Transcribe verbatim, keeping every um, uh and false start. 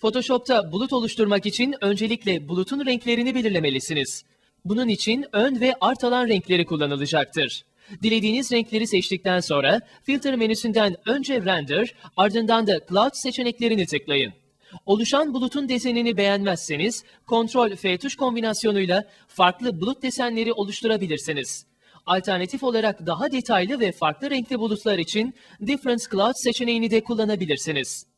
Photoshop'ta bulut oluşturmak için öncelikle bulutun renklerini belirlemelisiniz. Bunun için ön ve art alan renkleri kullanılacaktır. Dilediğiniz renkleri seçtikten sonra Filter menüsünden önce Render, ardından da Cloud seçeneklerini tıklayın. Oluşan bulutun desenini beğenmezseniz Ctrl F tuş kombinasyonuyla farklı bulut desenleri oluşturabilirsiniz. Alternatif olarak daha detaylı ve farklı renkli bulutlar için Different Cloud seçeneğini de kullanabilirsiniz.